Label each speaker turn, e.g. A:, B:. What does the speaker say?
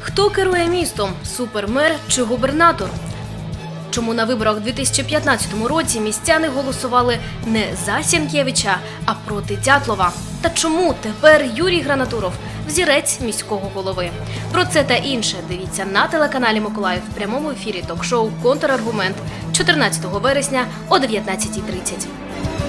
A: Хто керує містом – супермер чи губернатор? Чому на виборах у 2015 році містяни голосували не за Сінкевича, а проти Дятлова? Та чому тепер Юрій Гранатуров – взірець міського голови? Про це та інше дивіться на телеканалі Миколаїв в прямому ефірі ток-шоу «Контраргумент» 14 вересня о 19:30.